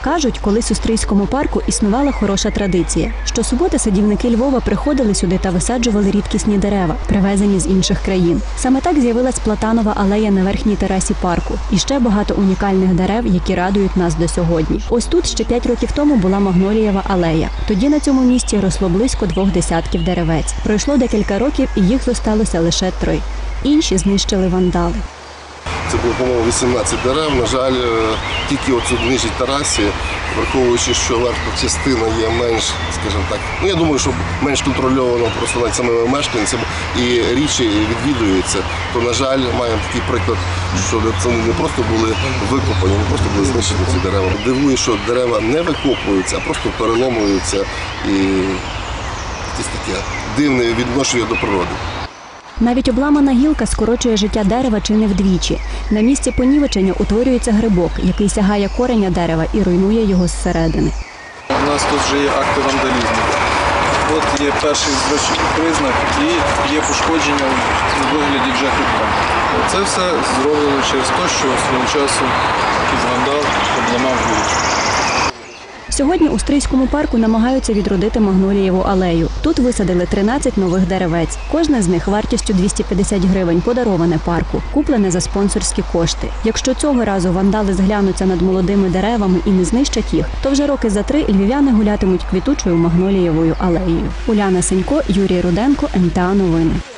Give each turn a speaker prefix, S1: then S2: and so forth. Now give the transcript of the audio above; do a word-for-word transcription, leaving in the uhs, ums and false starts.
S1: Кажуть, колись у Стрийському парку існувала хороша традиція. Щосуботи садівники Львова приходили сюди та висаджували рідкісні дерева, привезені з інших країн. Саме так з'явилась платанова алея на верхній терасі парку. І ще багато унікальних дерев, які радують нас до сьогодні. Ось тут ще п'ять років тому була Магнолієва алея. Тоді на цьому місці росло близько двох десятків деревець. Пройшло декілька років і їх зосталося лише три. Інші знищили вандали.
S2: Це було, по-моєму, вісімнадцять дерев. На жаль, тільки оцю нижній терасі, враховуючи, що верхня частина є менш, скажімо так, ну я думаю, що менш контрольовано просто навіть самими мешканцями і річі відвідуються, то, на жаль, маємо такий приклад, що це не просто були викопані, не просто були знищені ці дерева. Дивує, що дерева не викопуються, а просто переломуються і якесь таке дивне відношення до природи.
S1: Навіть обламана гілка скорочує життя дерева чи не вдвічі. На місці понівечення утворюється грибок, який сягає кореня дерева і руйнує його зсередини.
S3: У нас тут вже є акти вандалізму. От є перший признак і є пошкодження у вигляді вже грибка. Це все зроблено через те, що свого часу якийсь вандал обламав гілку.
S1: Сьогодні у Стрийському парку намагаються відродити Магнолієву алею. Тут висадили тринадцять нових деревець. Кожне з них вартістю двісті п'ятдесят гривень подароване парку, куплене за спонсорські кошти. Якщо цього разу вандали зглянуться над молодими деревами і не знищать їх, то вже роки за три львів'яни гулятимуть квітучою Магнолієвою алеєю. Уляна Сенько, Юрій Руденко, ен те а Новини.